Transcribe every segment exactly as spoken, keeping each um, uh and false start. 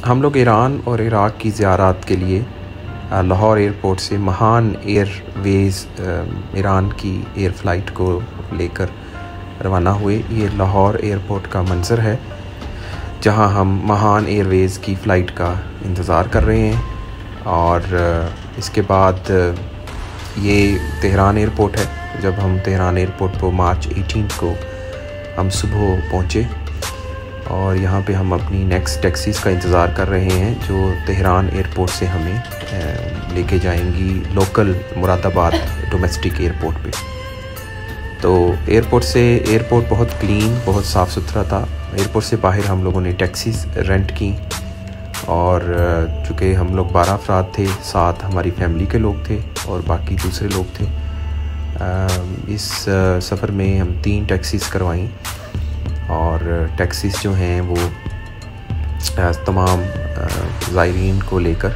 हम लोग ईरान और इराक़ की ज़ियारत के लिए लाहौर एयरपोर्ट से महान एयरवेज़ ईरान की एयर फ़्लाइट को लेकर रवाना हुए। ये लाहौर एयरपोर्ट का मंज़र है जहां हम महान एयरवेज़ की फ़्लाइट का इंतज़ार कर रहे हैं। और इसके बाद ये तेहरान एयरपोर्ट है। जब हम तेहरान एयरपोर्ट पर मार्च अठारह को हम सुबह पहुँचे और यहाँ पे हम अपनी नेक्स्ट टैक्सीज़ का इंतज़ार कर रहे हैं जो तेहरान एयरपोर्ट से हमें लेके जाएंगी लोकल मुरादाबाद डोमेस्टिक एयरपोर्ट पे। तो एयरपोर्ट से एयरपोर्ट बहुत क्लीन, बहुत साफ़ सुथरा था। एयरपोर्ट से बाहर हम लोगों ने टैक्सीज़ रेंट की और चूँकि हम लोग बारह अफराद थे, साथ हमारी फैमिली के लोग थे और बाकी दूसरे लोग थे। इस सफ़र में हम तीन टैक्सीज़ करवाईं और टैक्सीज़ जो हैं वो तमाम ज़ायरीन को लेकर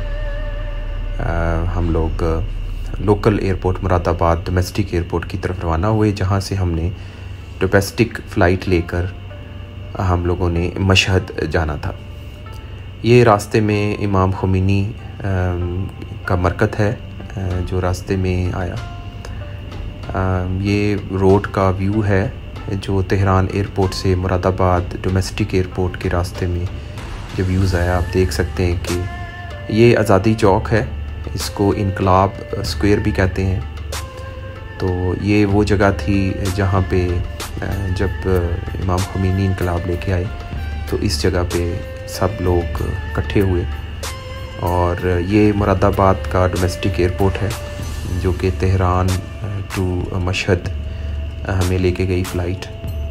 हम लोग local airport Moradabad domestic airport की तरफ रवाना हुए, जहां से हमने डोमेस्टिक फ़्लाइट लेकर हम लोगों ने मशहद जाना था। ये रास्ते में इमाम ख़ुमैनी का मरकज़ है जो रास्ते में आया। ये रोड का व्यू है जो तेहरान एयरपोर्ट से मुरादाबाद डोमेस्टिक एयरपोर्ट के रास्ते में जो व्यूज़ आया। आप देख सकते हैं कि ये आज़ादी चौक है, इसको इनकलाब स्क्वायर भी कहते हैं। तो ये वो जगह थी जहाँ पे जब इमाम ख़ुमैनी इनकलाब लेके आए तो इस जगह पे सब लोग इकट्ठे हुए। और ये मुरादाबाद का डोमेस्टिक एयरपोर्ट है जो कि तेहरान टू मशहद हमें लेके गई फ़्लाइट।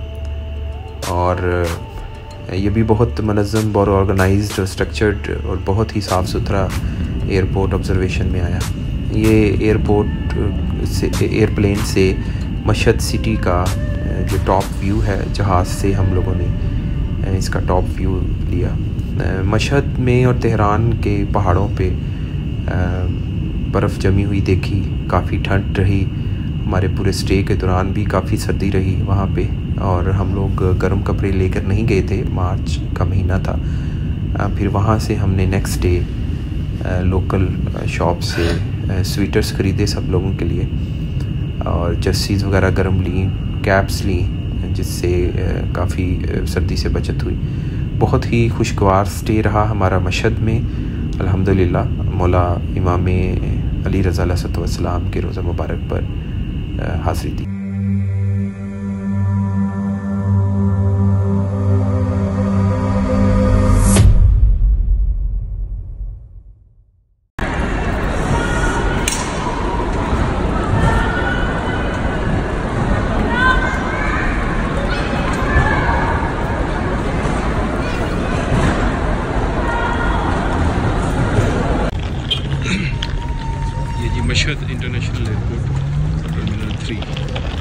और ये भी बहुत मनज़्ज़म, बहुत ऑर्गेनाइज्ड और स्ट्रक्चर्ड और बहुत ही साफ़ सुथरा एयरपोर्ट ऑब्ज़र्वेशन में आया। ये एयरपोर्ट से एयरप्लेन से मशहद सिटी का जो टॉप व्यू है, जहाज़ से हम लोगों ने इसका टॉप व्यू लिया। मशहद में और तेहरान के पहाड़ों पे बर्फ़ जमी हुई देखी, काफ़ी ठंड रही। हमारे पूरे स्टे के दौरान भी काफ़ी सर्दी रही वहाँ पे और हम लोग गर्म कपड़े लेकर नहीं गए थे, मार्च का महीना था। फिर वहाँ से हमने नेक्स्ट डे लोकल शॉप से स्वेटर्स ख़रीदे सब लोगों के लिए और जर्सीज़ वगैरह गर्म ली, कैप्स ली, जिससे काफ़ी सर्दी से बचत हुई। बहुत ही खुशगवार स्टे रहा हमारा मशहद में, अल्हम्दुलिल्लाह। मौला इमाम अली रज़ा अलैहि वसल्लम के रोज़ा मुबारक पर हाज़िरी दी। ये जी Mashhad international airport terminal three.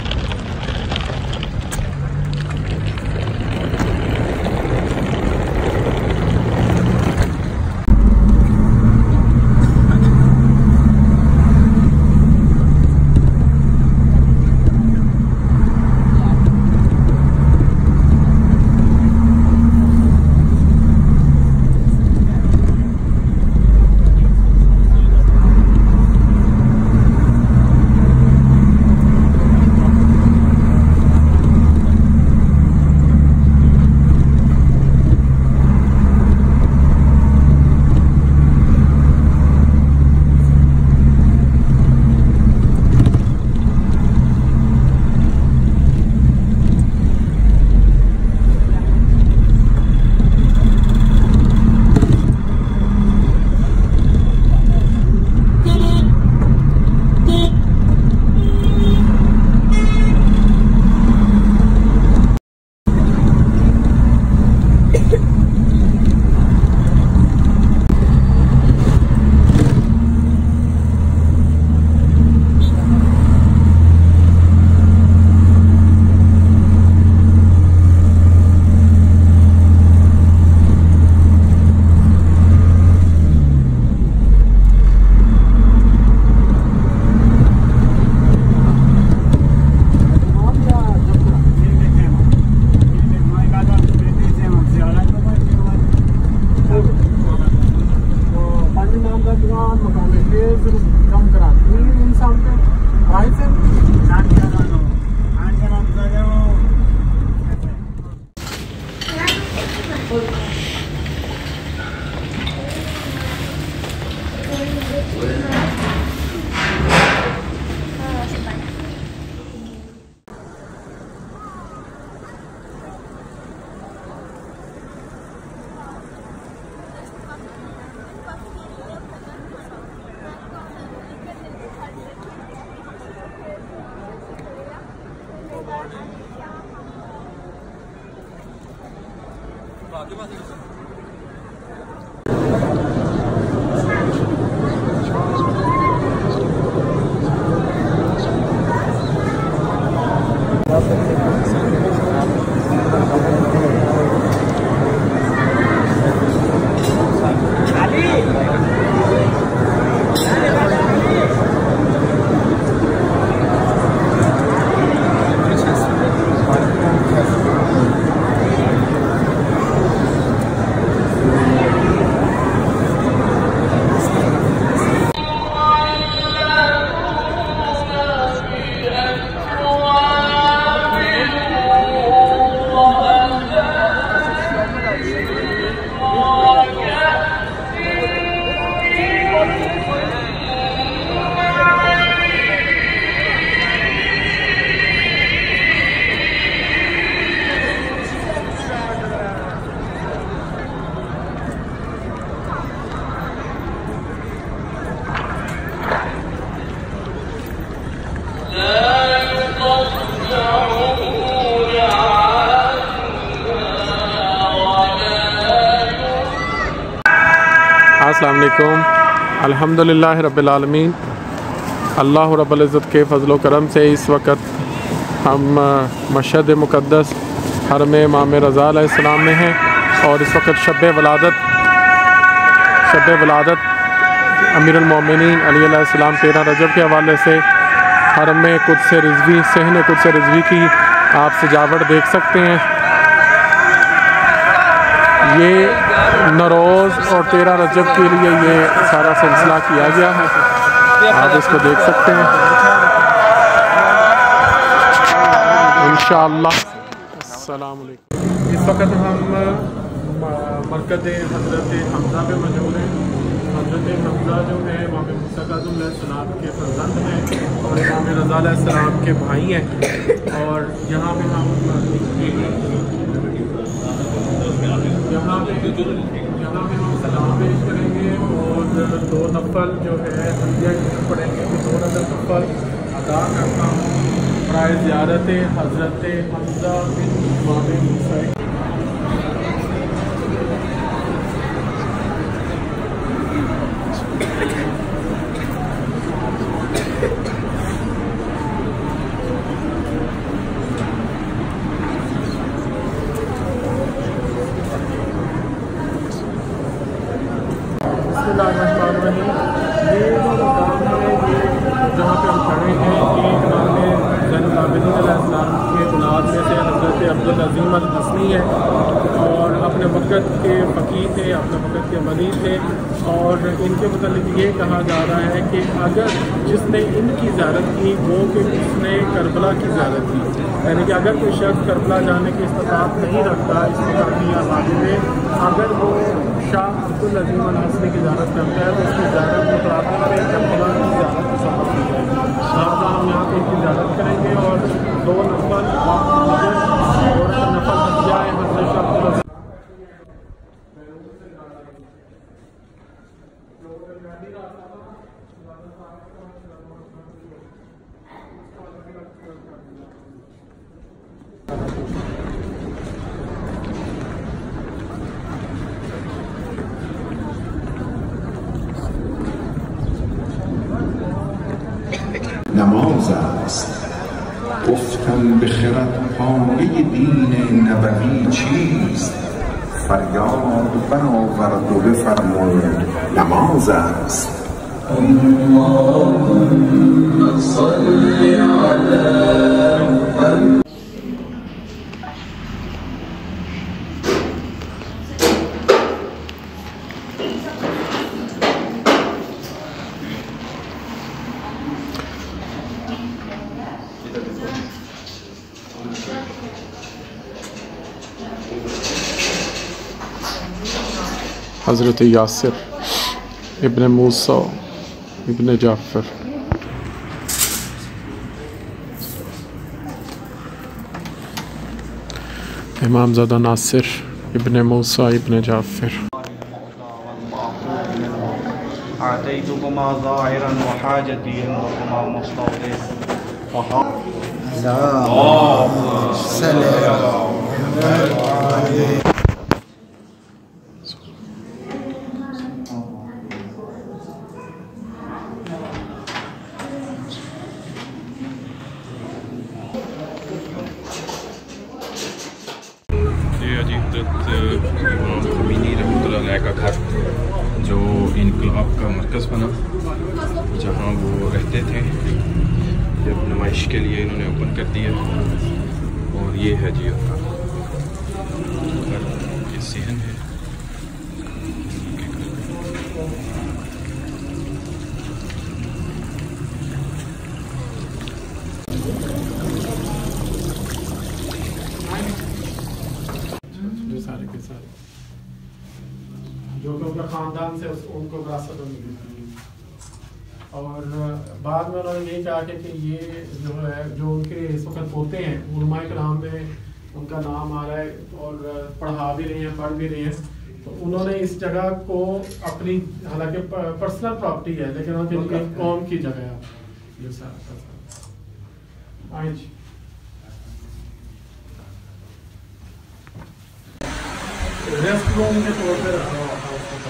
अस्सलाम वालेकुम। अल्हम्दुलिल्लाह रब्बिल आलमीन। अल्लाह रब्बुल इज़्ज़त के फ़ज़ल करम से इस वक्त हम मशहद मुक़द्दस हरम इमाम रज़ा अलैहिस्सलाम में हैं और इस वक्त शब वलादत शब वलादत अमीरुल मोमिनीन अली अलैहिस्सलाम तेरह रजब के हवाले से हरम में कुद्स रिज़वी सहन कुद्स रिज़वी की आप सजावट देख सकते हैं। ये नरोज़ और तेरह रजब के लिए ये सारा सिलसिला किया गया है, आप इसको देख सकते हैं इंशाअल्लाह। अस्सलाम वालेकुम। इस वक्त हम मरकज़ हज़रत हमज़ा पे मौजूद हैं। हज़रत हमज़ा जो है इमाम मूसा काज़िम अलैहिस्सलाम के फर्जंद हैं और इमाम रज़ा अलैहिस्सलाम के भाई हैं। और यहाँ पे हम यहाँ पे यहाँ पे हम सलाम पेश करेंगे और दो नफल जो है पढ़ेंगे कि दो नफल अदा करता हूँ बराए ज़ियारत हज़रत हमज़ा बिन इमाम मूसा। ये जो मकाम है ये जहाँ पे हम खड़े हैं ये इमाम ज़ैनुल आबिदीन अलैहिस्सलाम के औलाद में से हज़रत अब्दुल अज़ीम अल हसनी है और अपने वक़्त के फ़कीह थे, अपने वक़्त के वली थे। और इनके मुतालिक ये कहा जा रहा है कि अगर जिसने इनकी ज़ियारत की वो कि उसने करबला की ज़ियारत की, यानी कि अगर कोई शख्स करबला जाने की इस्तिताअत नहीं रखता इस मुकामी आबादी में, अगर वो शाह अब्दुल अज़ीम अल हसनी की ज़ियारत करता है तो उसकी ज़ियारत में प्रार्थना करें करबला की ज़ियारत को समझ ली जाएगी। लिहाजा हम यहाँ पे इनकी ज़ियारत करेंगे और दो नफल और नफल हदिया है हज़रत शाह अब्दुल अज़ीम نماز است. گفتم به خرد پایه دین نبوی چیست؟ فریاد برآورد و بفرمود نماز است. اللهم صل علی محمد. हज़रत यासिर इब्न मूसा इब्न जाफ़र। इमामज़ादा नासिर इब्न मूसा इब्न जाफ़र। इमाम ख़मीनी रहमतुल्लाह अलैह का घर जो इनकलाब का मरकज़ बना, जहाँ वो रहते थे, जब नुमाइश के लिए इन्होंने ओपन कर दिया। और ये है जी उनका घर, ये सहन है। सारे के सारे जो कि उनका ख़ानदान से उनको विरासत में मिली। और बाद में उन्होंने यही कहा कि ये जो है जो उनके इस वक्त पोते हैं, उलमाए कराम में उनका नाम आ रहा है और पढ़ा भी रहे हैं, पढ़ भी रहे हैं, तो उन्होंने इस जगह को अपनी, हालांकि पर्सनल प्रॉपर्टी है लेकिन उनकी कौम की जगह है ये सारा। रेस्ट रूम के तौर पर रखा हुआ था उसको।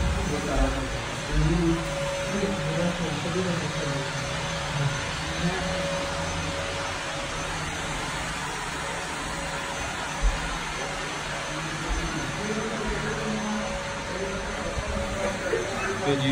जी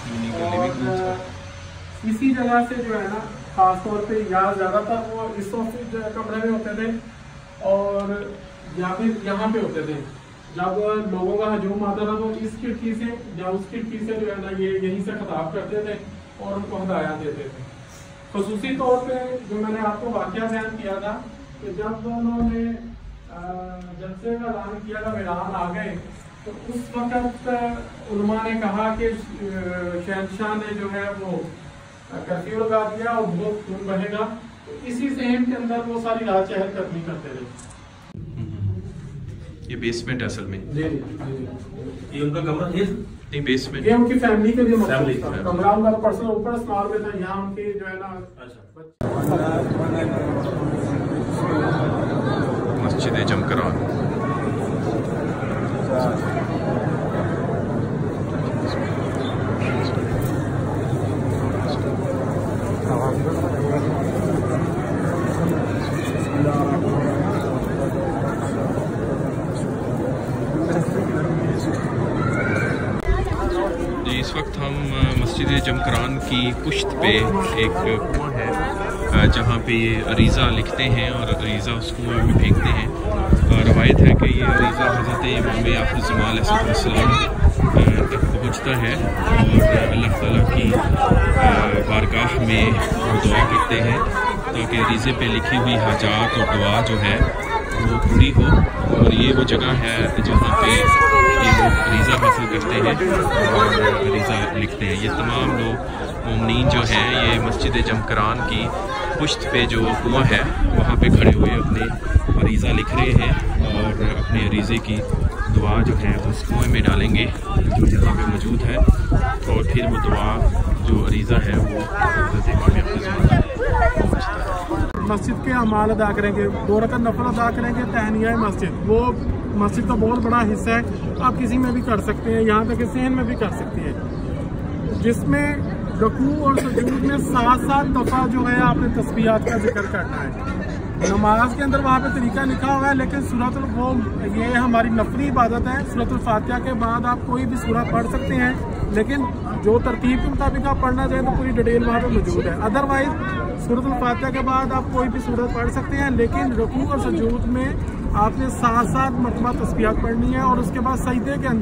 इसी जगह से जो है ना, खास तौर पे यहाँ ज़्यादातर वो इस ऑफिस कमरे में होते थे और या फिर यहाँ पे होते थे। जब लोगों का हजूम आता था तो इस खिड़की से या उस खिड़की से जो है ना ये यहीं से खिताब करते थे और उनको हदायत देते थे। खुसूसी तौर पे जो मैंने आपको वाक़या बयान किया था कि जब उन्होंने जलसे का ऐलान किया था, ईरान आ गए, तो उस वक़्त उलमा ने कहा कि शहंशाह ने जो है वो कर्फ्यू लगा दिया और बहुत खून बहेगा। तो इसी सहम के अंदर वो सारी रात चहलकदमी करते रहे। ये बेसमेंट असल में जी जी ये उनका कमरा है, नहीं बेसमेंट, ये उनकी फैमिली के लिए फैमिली कमरा उनका पर्सनल ऊपर स्मार में था, यहाँ उनकी जो है ना मस्जिद जमकरान। इस वक्त हम मस्जिद जमकरान की पुश्त पे एक कुआं है जहाँ पे ये अरीज़ा लिखते हैं और अरीज़ा उस कुआं में फेंकते हैं। रवायत है कि ये अरीज़ा हज़रत इमाम याफ़िज़ ज़माल अलैहिस्सलाम तक पहुँचता है और अल्लाह ताला की बारगाह में दुआ करते हैं ताकि अरीज़े पे लिखी हुई हाजात और दुआ जो है वो पूरी हो। और ये वो जगह है जहाँ पे ये लोग अरीज़ा हासिल करते हैं और अरीज़ा लिखते हैं। ये तमाम लोग मोमिनीन जो हैं ये मस्जिद जमकरान की पुश्त पे जो कुआं है वहाँ पे खड़े हुए अपने अरीज़ा लिख रहे हैं और अपने अरीज़े की दुआ जो है उस कुएँ में डालेंगे जो यहाँ पे मौजूद है। और फिर वो दुआ जो अरीज़ा है वो हज़रत इमाम याफ़िज़ पहुँचता है। मस्जिद के अमाल अदा करेंगे, दो रकात नफल अदा करेंगे, तहनिया मस्जिद, वो मस्जिद का बहुत बड़ा हिस्सा है, आप किसी में भी कर सकते हैं, यहाँ तक कि सहन में भी कर सकते हैं, जिसमें रुकू और सुजूद में सात सात दफ़ा जो है आपने तस्बीहात का जिक्र करना है। नमाज के अंदर वहाँ पे तरीका लिखा हुआ है, लेकिन सूरत वो ये हमारी नफली इबादत है। सूरत फातिहा के बाद आप कोई भी सूरत पढ़ सकते हैं, लेकिन जो तरतीब के मुताबिक आप पढ़ना चाहें तो पूरी डिटेल वहाँ पे मौजूद है। अदरवाइज सूरत फातिहा के बाद आप कोई भी सूरत पढ़ सकते हैं, लेकिन रुकू और सुजूद में आपने सात सात मरतबा तस्बीहात पढ़नी है और उसके बाद सजदे के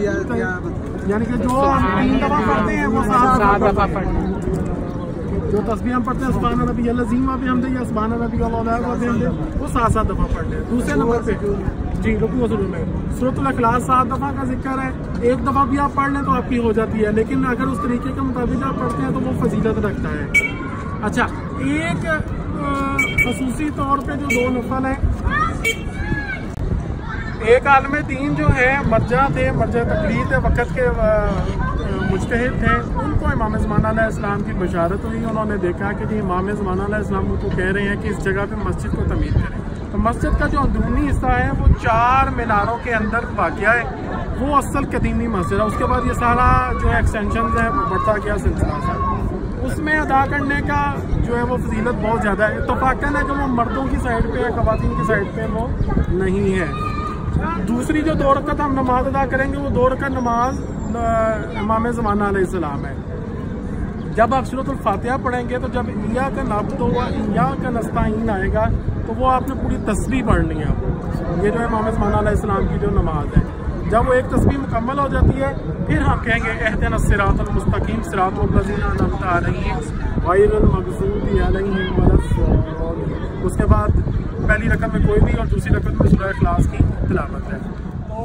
अंदर यानी कि जो हम तीन दफ़ा पढ़ते हैं वो सात दफ़ा पढ़नी है। जो तस्बीह हम पढ़ते हैं सुभान रब्बियल अज़ीम व बिहम्दिही, सुभान रब्बियल आला व बिहम्दिही, वो सात सात दफ़ा पढ़ने हैं। दूसरे नंबर पे जी रुकू में सूरतुल इखलास सात दफ़ा का जिक्र है, एक दफ़ा भी आप पढ़ लें तो आपकी हो जाती है, लेकिन अगर उस तरीके के मुताबिक आप पढ़ते हैं तो वो फजीलत रखता है। अच्छा, एक खसूसी तौर पे जो दो नफल है, एक आलम दीन जो है मर्जा थे, मर्जा तकलीद वक़्त के मुज्तहिद थे, उनको इमाम ज़माना अलैहिस्सलाम की बशारत हुई। उन्होंने देखा कि जी इमाम ज़माना अलैहिस्सलाम उनको कह रहे हैं कि इस जगह पे मस्जिद को तमीर करें। तो मस्जिद का जो अंदरूनी हिस्सा है वो चार मीनारों के अंदर वाक़या है, वो असल कदीमी मस्जिद है। उसके बाद ये सारा जो है एक्सटेंशन है वो बढ़ता गया सिलसिला सा, उसमें अदा करने का जो है वो फजीलत बहुत ज़्यादा है। इत्तफ़ाक़न है कि वो मर्दों की साइड पे है, ख़वातीन की साइड पे वो नहीं है। दूसरी जो दो रकअत हम नमाज अदा करेंगे वो दो रकअत नमाज इमाम ज़माना अलैहिस्सलाम है। जब आप सूरतुल फातिहा पढ़ेंगे तो जब इया का नाबुदु व इया का नस्ताईन आएगा तो वो आपने पूरी तस्बीह पढ़नी है। ये जो है इमाम ज़माना अलैहिस्सलाम की जो नमाज है, जब वो एक तस्बीह मुकम्मल हो जाती है फिर हम कहेंगे इहदिना सिरातल मुस्तकीम सिरातल लज़ीना अनअमता अलैहिम गैरिल मग़ज़ूबि अलैहिम वलद्दाल्लीन। उसके बाद पहली रकअत में कोई भी और दूसरी रकअत में सूरह इखलास की तिलावत है। तो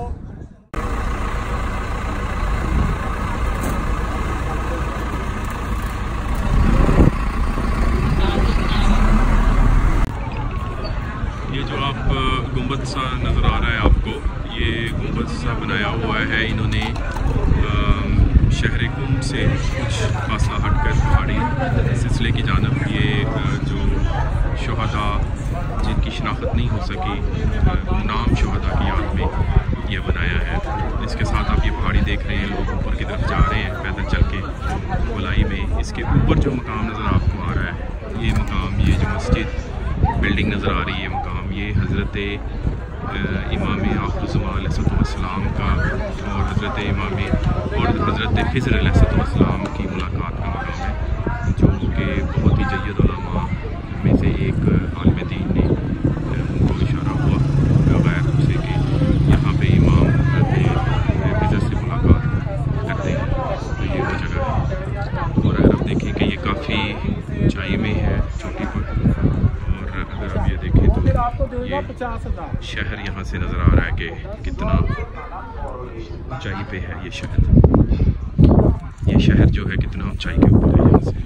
ये जो आप गुंबद सा नज़र आ रहा है आपको, ये गुंबद सा बनाया हुआ है इन्होंने शहर कुम से कुछ फासला हटकर पहाड़ी सिलसिले की जानब। ये जो शहदा जिनकी शनाख्त नहीं हो सकी, नाम शहदा की याद में ये बनाया है। इसके साथ आप ये पहाड़ी देख रहे हैं, लोग ऊपर की तरफ जा रहे हैं पैदल चल के गोलाई में। इसके ऊपर जो मकाम नज़र आपको आ रहा है, ये मकाम, ये जो मस्जिद बिल्डिंग नज़र आ रही है मकाम, ये हज़रत इमाम आखिरुज़्ज़मान अलैहिस्सलाम का और हज़रत इमाम और हज़रत खिज़र अलैहिस्सलाम की मुलाकात का मकाम है, जो कि बहुत ही जय्यद उलमा में से एक आलिम दीन ने उनको इशारा हुआ बगैर उससे कि यहाँ पे इमाम हज़रत खिज़र से मुलाकात करते हैं। तो ये वो जगह है, और अगर आप देखें कि ये काफ़ी ऊंचाई में है चोटी पर, और अगर आप ये देखें तो ये शहर यहाँ से नज़र आ रहा है कि कितना ऊंचाई पे है ये शहर। ये शहर जो है कितना ऊंचाई के ऊपर है, यहाँ से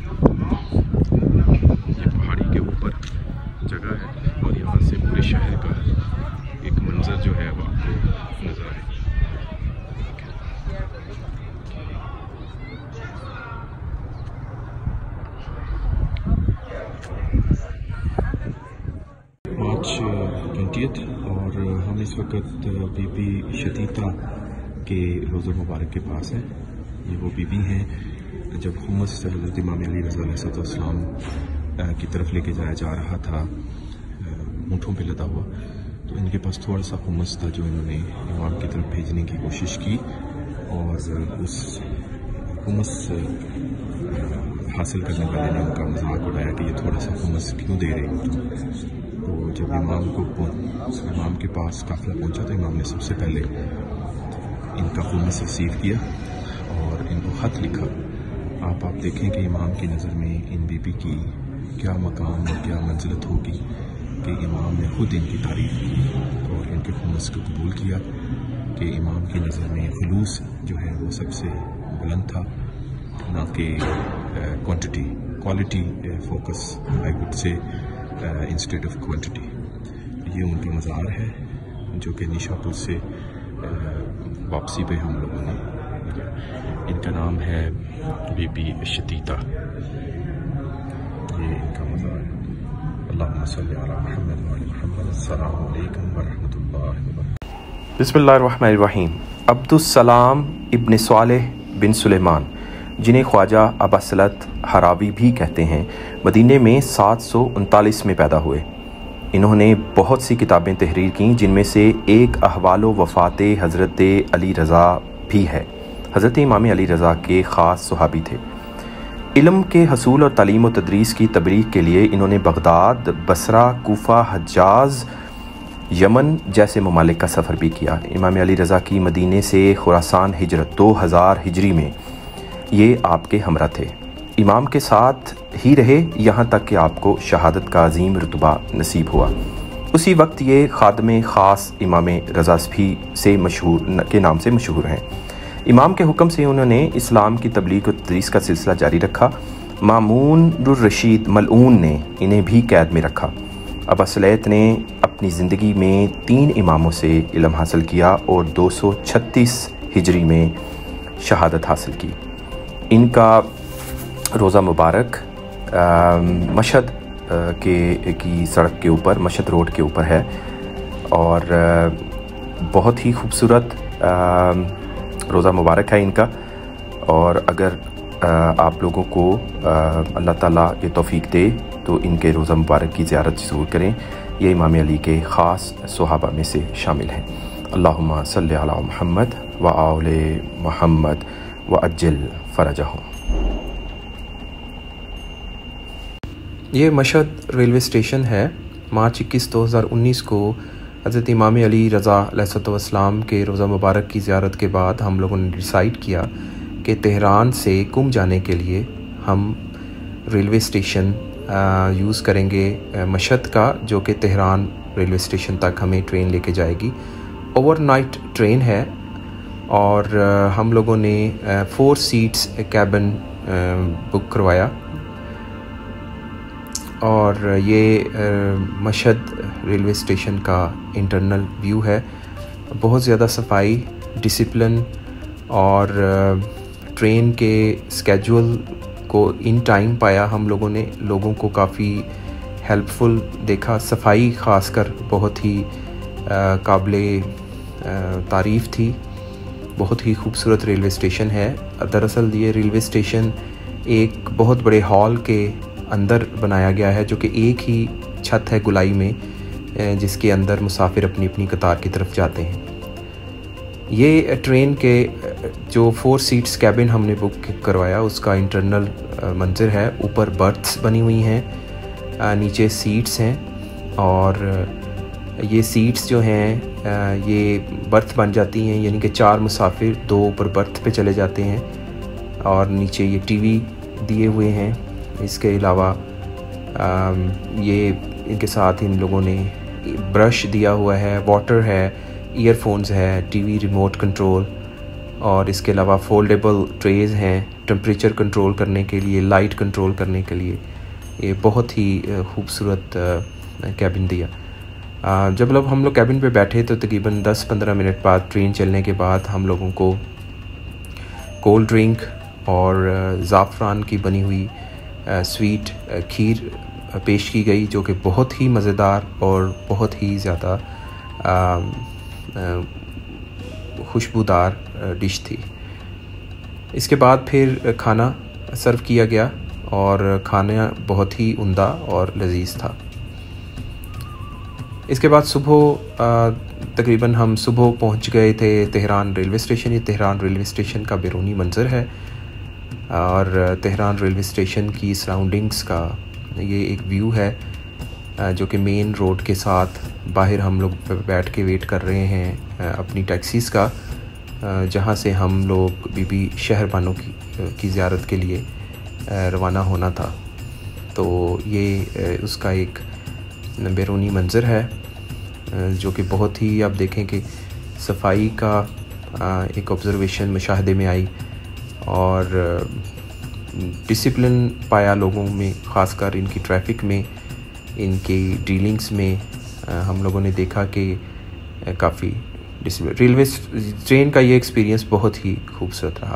ये पहाड़ी के ऊपर जगह है, और यहाँ से पूरे शहर का एक मंजर जो है वो आपको नज़र आए। मार्च ट्वेंटियथ और हम इस वक्त बीबी शतीता के रोज़ा मुबारक के पास हैं। ये वो बीबी हैं जब हुमस हज़रत इमाम अली रज़ा अलैहिस्सलाम की तरफ लेके जाया जा रहा था ऊँटों पे लदा हुआ, तो इनके पास थोड़ा सा हुमस था जो इन्होंने इमाम की तरफ भेजने की कोशिश की, और उस हुमस हासिल करने वाले ने उनका मजाक उड़ाया कि ये थोड़ा सा हुमस क्यों दे रहे हो। तो जब इमाम को इमाम के पास काफ़िला पहुंचा तो इमाम ने सबसे पहले इनका हुमस रिसीव किया और इनको ख़त लिखा। आप आप देखें कि इमाम की नज़र में इन बीबी की क्या मकाम और क्या मंजिलत होगी कि इमाम ने खुद इनकी तारीफ़ की और इनके हुमस को कबूल किया कि इमाम की नज़र में खुलूस जो है वो सबसे बुलंद था, ना कि quantity, quality focus I would say instead of quantity. ये उनका मज़ार है जो कि निशापुर से वापसी पे हम लोगों ने, इनका नाम है बीबी शतीता, ये इनका मज़ार है। अल्लाहुम्मा सल्ली अला मुहम्मद व अला मुहम्मद। अस्सलामु अलैकुम व रहमतुल्लाहि व बरकातुहू। बिस्मिल्लाहिर्रहमानिर्रहीम। अब्दुस्सलाम इब्न सालेह बिन सुलेमान, जिन्हें ख्वाजा अबसलत हरावी भी कहते हैं, मदीने में सात सौ उनतालीस में पैदा हुए। इन्होंने बहुत सी किताबें तहरीर की, जिनमें से एक अहवालो वफ़ात हज़रत अली रज़ा भी है। हज़रत इमाम अली रज़ा के ख़ास सहाबी थे। इल्म के हसूल और तालीम और तदरीस की तबलीग के लिए इन्होंने बगदाद, बसरा, कूफा, हज्जाज, यमन जैसे ममालिक का सफ़र भी किया। इमाम अली रज़ा की मदीने से खुरासान हिजरत दो हज़ार हिजरी में ये आपके हमरा थे। इमाम के साथ ही रहे यहाँ तक कि आपको शहादत का अजीम रुतबा नसीब हुआ। उसी वक्त ये खादमे ख़ास इमाम रज़ा भी से मशहूर के नाम से मशहूर हैं। इमाम के हुक्म से उन्होंने इस्लाम की तबलीग और तदरीस का सिलसिला जारी रखा। मामून रशीद मलऊन ने इन्हें भी कैद में रखा। अबा सलैत ने अपनी ज़िंदगी में तीन इमामों से इल्म हासिल किया और दो सौ छत्तीस हिजरी में शहादत हासिल की। इनका रोज़ा मुबारक मशहद के की सड़क के ऊपर, मशहद रोड के ऊपर है और बहुत ही खूबसूरत रोज़ा मुबारक है इनका। और अगर आप लोगों को अल्लाह ताला ये तौफीक दे तो इनके रोज़ा मुबारक की ज़ियारत ज़रूर करें। ये इमाम अली के ख़ास सहाबा में से शामिल हैं। अल्लाहुम्मा सल्लि अला मुहम्मद व आले मुहम्मद व अज्जिल फ़रजहुम। ये मशहद रेलवे स्टेशन है। मार्च इक्कीस दो हज़ार उन्नीस को हज़रत इमाम अली रज़ा अलैहिस्सलाम के रोज़ा मुबारक की ज़ियारत के बाद हम लोगों ने डिसाइड किया कि तेहरान से कुम जाने के लिए हम रेलवे स्टेशन यूज़ करेंगे मशहद का, जो कि तेहरान रेलवे स्टेशन तक हमें ट्रेन लेके जाएगी। ओवरनाइट ट्रेन है और हम लोगों ने फ़ोर सीट्स कैबिन बुक करवाया। और ये मशहद रेलवे स्टेशन का इंटरनल व्यू है। बहुत ज़्यादा सफाई, डिसिप्लिन और ट्रेन के स्केड्यूल को इन टाइम पाया हम लोगों ने। लोगों को काफ़ी हेल्पफुल देखा। सफाई ख़ासकर बहुत ही काबिले तारीफ़ थी। बहुत ही खूबसूरत रेलवे स्टेशन है। दरअसल ये रेलवे स्टेशन एक बहुत बड़े हॉल के अंदर बनाया गया है, जो कि एक ही छत है गुलाई में, जिसके अंदर मुसाफिर अपनी अपनी कतार की तरफ जाते हैं। ये ट्रेन के जो फोर सीट्स कैबिन हमने बुक करवाया उसका इंटरनल मंजर है। ऊपर बर्थ्स बनी हुई हैं, नीचे सीट्स हैं और ये सीट्स जो हैं ये बर्थ बन जाती हैं, यानी कि चार मुसाफिर दो ऊपर बर्थ पे चले जाते हैं और नीचे ये टीवी दिए हुए हैं। इसके अलावा ये इनके साथ इन लोगों ने ब्रश दिया हुआ है, वाटर है, ईयरफोन्स है, टीवी रिमोट कंट्रोल और इसके अलावा फोल्डेबल ट्रेज़ हैं टेम्परेचर कंट्रोल करने के लिए, लाइट कंट्रोल करने के लिए। ये बहुत ही खूबसूरत कैबिन दिया। जब लोग हम लोग कैबिन पे बैठे तो तकरीबन दस पंद्रह मिनट बाद ट्रेन चलने के बाद हम लोगों को कोल्ड ड्रिंक और ज़ाफ़रान की बनी हुई स्वीट खीर पेश की गई, जो कि बहुत ही मज़ेदार और बहुत ही ज़्यादा खुशबूदार डिश थी। इसके बाद फिर खाना सर्व किया गया और खाना बहुत ही उम्दा और लजीज था। इसके बाद सुबह तकरीबन हम सुबह पहुंच गए थे तेहरान रेलवे स्टेशन। ये तेहरान रेलवे स्टेशन का बैरूनी मंजर है और तेहरान रेलवे स्टेशन की सराउंडिंग्स का ये एक व्यू है, जो कि मेन रोड के साथ बाहर हम लोग बैठ के वेट कर रहे हैं अपनी टैक्सीज़ का, जहाँ से हम लोग बीबी शहरबानो की की ज़ियारत के लिए रवाना होना था। तो ये उसका एक बैरूनी मंजर है, जो कि बहुत ही आप देखें कि सफाई का एक ऑब्ज़र्वेशन मुशाहदे में आई और डिसिप्लिन पाया लोगों में, ख़ासकर इनकी ट्रैफिक में, इनकी डीलिंग्स में हम लोगों ने देखा कि काफ़ी डिसिप्लिन। रेलवे ट्रेन का ये एक्सपीरियंस बहुत ही खूबसूरत रहा।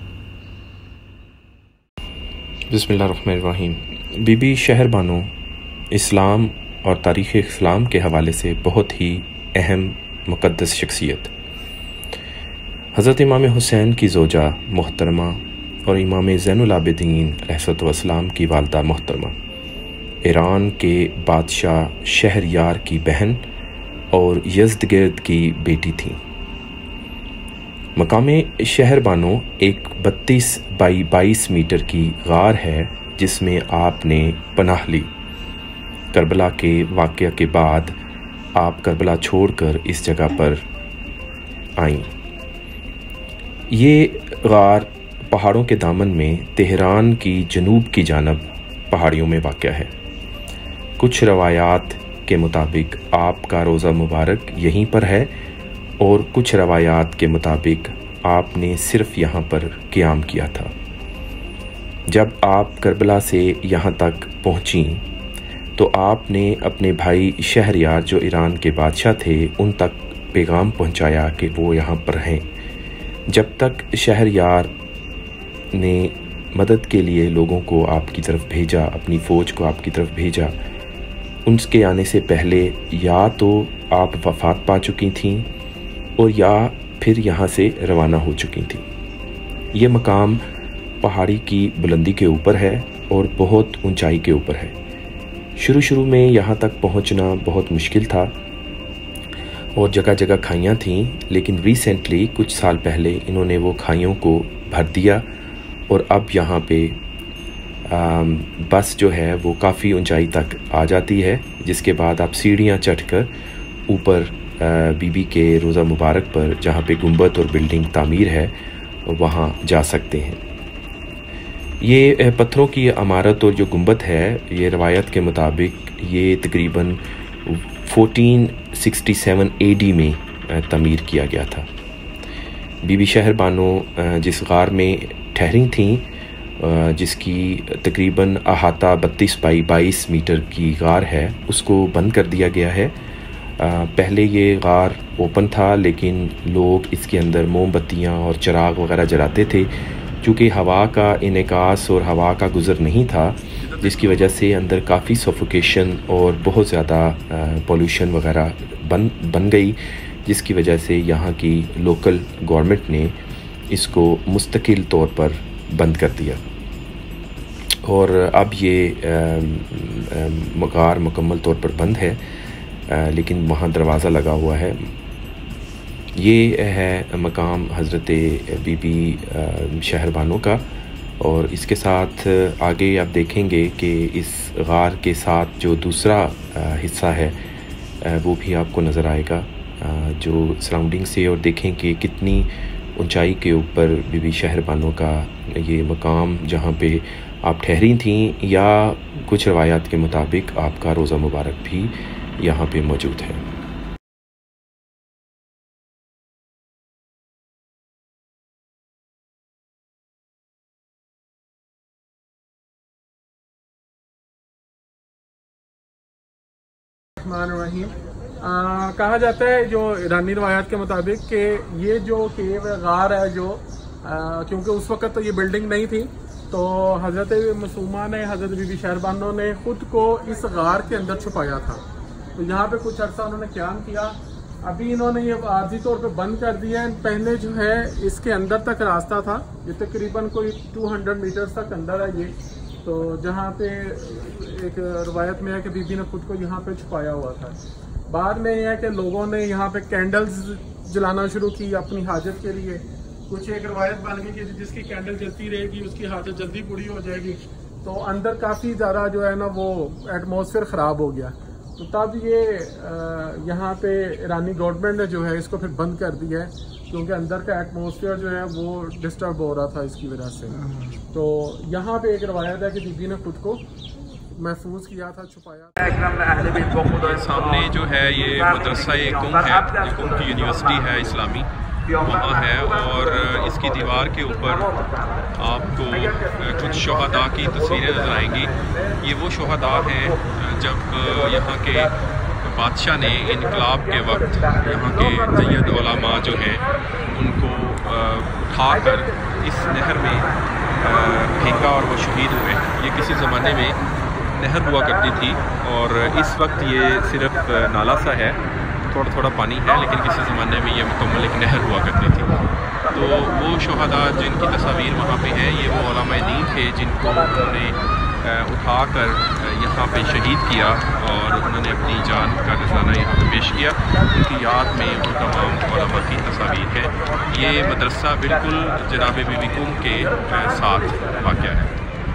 बिस्मिल्लाहिर्रहमानिर्रहीम। बीबी शहरबानो इस्लाम और तारीख़ इस्लाम के हवाले से बहुत ही अहम मुक़द्दस शख्सियत। हज़रत इमाम हुसैन की ज़ोजा मोहतरमा और इमाम ज़ैनुल आबिदीन अलैहिस्सलाम की वालदा मोहतरमा, ईरान के बादशाह शहरयार की बहन और यज़दगिर्द की बेटी थी। मकाम शहरबानो एक बत्तीस बाई बाईस मीटर की गार है जिसमें आपने पनाह ली। करबला के वाक़या के बाद आप करबला छोड़कर इस जगह पर आईं। ये गार पहाड़ों के दामन में तेहरान की जनूब की जानब पहाड़ियों में वाक़या है। कुछ रवायात के मुताबिक आपका रोज़ा मुबारक यहीं पर है और कुछ रवायात के मुताबिक आपने सिर्फ़ यहाँ पर क़याम किया था। जब आप करबला से यहाँ तक पहुँची तो आपने अपने भाई शहरयार जो ईरान के बादशाह थे उन तक पैगाम पहुँचाया कि वो यहाँ पर हैं। जब तक शहरयार ने मदद के लिए लोगों को आपकी तरफ भेजा, अपनी फ़ौज को आपकी तरफ भेजा, उनके आने से पहले या तो आप वफ़ात पा चुकी थीं और या फिर यहाँ से रवाना हो चुकी थीं। ये मकाम पहाड़ी की बुलंदी के ऊपर है और बहुत ऊंचाई के ऊपर है। शुरू शुरू में यहाँ तक पहुँचना बहुत मुश्किल था और जगह जगह खाइयाँ थीं, लेकिन रिसेंटली कुछ साल पहले इन्होंने वो खाइयों को भर दिया और अब यहाँ पे आ, बस जो है वो काफ़ी ऊंचाई तक आ जाती है, जिसके बाद आप सीढ़ियाँ चढ़कर ऊपर बीबी के रोज़ा मुबारक पर जहाँ पे गुंबद और बिल्डिंग तामीर है वहाँ जा सकते हैं। ये पत्थरों की इमारत और जो गुंबद है ये रवायत के मुताबिक ये तकरीबन चौदह सौ सरसठ ए डी में तमीर किया गया था। बीबी शहर बानो जिस गार में ठहरी थीं, जिसकी तकरीबन अहाता बत्तीस बाई बाईस मीटर की गार है, उसको बंद कर दिया गया है। पहले ये गार ओपन था, लेकिन लोग इसके अंदर मोमबत्तियाँ और चिराग वगैरह जलाते थे। चूँकि हवा का इनेकास और हवा का गुज़र नहीं था, जिसकी वजह से अंदर काफ़ी सफोकेशन और बहुत ज़्यादा पोल्यूशन वगैरह बन बन गई, जिसकी वजह से यहाँ की लोकल गवर्नमेंट ने इसको मुस्तकिल तौर पर बंद कर दिया और अब ये गार मुकम्मल तौर पर बंद है, आ, लेकिन वहाँ दरवाज़ा लगा हुआ है। ये है मकाम हज़रत बीबी शहरबानो का और इसके साथ आगे आप देखेंगे कि इस गार के साथ जो दूसरा हिस्सा है वो भी आपको नज़र आएगा, जो सराउंडिंग से, और देखें कि कितनी ऊंचाई के ऊपर बीबी शहरबानो का ये मकाम जहाँ पे आप ठहरी थीं, या कुछ रवायात के मुताबिक आपका रोज़ा मुबारक भी यहाँ पे मौजूद है। रहीम आ, कहा जाता है जो ईरानी रवायात के मुताबिक कि ये जो केव गार है जो क्योंकि उस वक़्त तो ये बिल्डिंग नहीं थी, तो हज़रत मसूमा ने, हज़रत बीबी शहरबानो ने ख़ुद को इस गार के अंदर छुपाया था। तो यहाँ पे कुछ अर्सा उन्होंने क़याम किया। अभी इन्होंने ये आर्जी तौर पे बंद कर दिया है। पहले जो है इसके अंदर तक रास्ता था, ये तकरीबन कोई दो सौ मीटर तक अंदर है ये, तो जहाँ पे एक रवायत में है कि बीबी ने खुद को यहाँ पे छुपाया हुआ था। बाद में यह है कि लोगों ने यहाँ पे कैंडल्स जलाना शुरू की अपनी हाजत के लिए। कुछ एक रवायत बन गई कि जिसकी कैंडल जलती रहेगी उसकी हाजत जल्दी पूरी हो जाएगी। तो अंदर काफ़ी ज़्यादा जो है ना वो एटमॉस्फेयर ख़राब हो गया, तो तब ये यहाँ पे ईरानी गवर्नमेंट ने जो है इसको फिर बंद कर दिया है, क्योंकि अंदर का एटमॉस्फेयर जो है वो डिस्टर्ब हो रहा था इसकी वजह से। तो यहाँ पे एक रवायत है कि बीबी ने खुद को महफूज किया था, छुपाया। सामने जो है ये मदरसा कुम है, कुम की यूनिवर्सिटी है इस्लामी, वहाँ है, और इसकी दीवार के ऊपर आपको कुछ शोहदा की तस्वीरें नज़र आएंगी। ये वो शोहदा हैं जब यहाँ के बादशाह ने इनकलाब के वक्त यहाँ के जय्यद उलमा जो हैं उनको उठाकर इस नहर में फेंका और वो शहीद हुए। ये किसी ज़माने में नहर हुआ करती थी और इस वक्त ये सिर्फ नाला सा है, थोड़ा थोड़ा पानी है, लेकिन किसी ज़माने में ये मुकम्मल एक नहर हुआ करती थी। तो वो शोहदा जिनकी तस्वीर वहाँ पे है, ये वो उलमा दीन थे जिनको उन्होंने उठाकर यहाँ पे शहीद किया और उन्होंने अपनी जान का नजराना यहाँ पे पेश किया। उनकी याद में उन तमाम उलमा की तस्वीर है। ये मदरसा बिल्कुल जनाब बीबी कुम के साथ वाक़या है।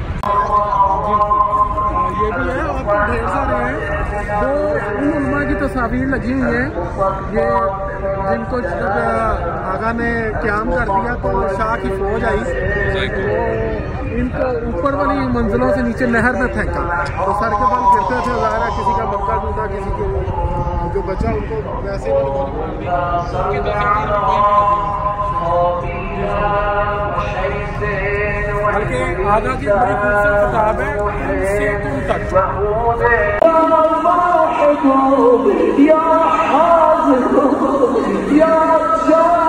ये भी है और तो ढेर सारे हैं जो उन उलमा की तस्वीर लगी हुई हैं, ये जिनको जब आगा ने क़याम कर दिया तो शाह की फौज आई, तो इनको ऊपर वाली मंजिलों से नीचे नहर में फेंका, तो सर के बल गिरते थे, ज़ाहिर है किसी का मक्का टूटा, किसी को जो बचा उनको वैसे बल्कि आधा की बड़ी खूबसूरत किताब है से तुम तक। या